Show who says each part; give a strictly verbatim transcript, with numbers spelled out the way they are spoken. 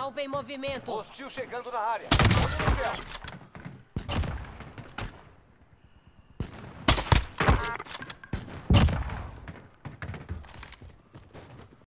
Speaker 1: Alvo em movimento.
Speaker 2: Hostil chegando na área. Olhe no céu.